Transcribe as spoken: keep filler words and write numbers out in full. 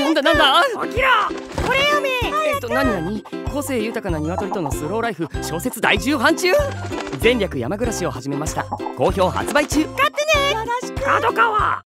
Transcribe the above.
なんだなんだ、 起きろ。これ読め。 えっと何何、個性豊かな鶏とのスローライフ小説大重版中。前略山暮らしを始めました。好評発売中。 買ってね。よろしく。角川。